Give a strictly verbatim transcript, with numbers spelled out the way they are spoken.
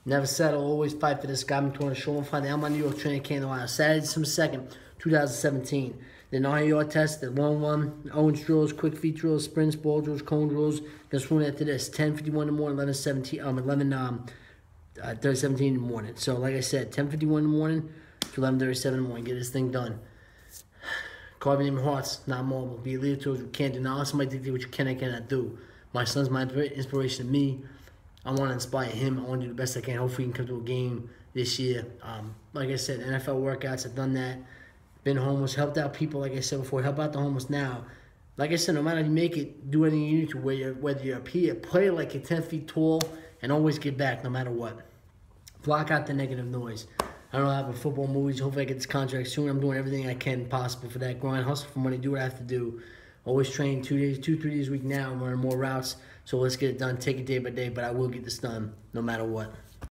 Never settle, always fight for this guy. I'm going to show him find the Elmont, New York training camp in Ohio. Saturday, December second, two thousand seventeen. The nine yard test, the one one, Owens drills, quick feet drills, sprints, ball drills, cone drills. Just run after this. ten fifty-one in the morning, eleven seventeen, um, eleven, um, uh, thirty seventeen in the morning. So, like I said, ten fifty-one in the morning to eleven thirty-seven in the morning. Get this thing done. Carving in hearts, not mobile. Be a leader to those who can't do. Not let somebody dictate what you can and cannot do. My son's my inspiration to me. I want to inspire him. I want to do the best I can. Hopefully, he can come to a game this year. Um, like I said, N F L workouts, I've done that. Been homeless, helped out people, like I said before. Help out the homeless now. Like I said, no matter how you make it, do anything you need to, whether you're, whether you're up here, play like you're ten feet tall, and always get back no matter what. Block out the negative noise. I don't have a football movies. Hopefully, I get this contract soon. I'm doing everything I can possible for that. Grind, hustle for money, do what I have to do. Always train two days, two, three days a week now. I'm running more routes. So let's get it done. Take it day by day, but I will get this done no matter what.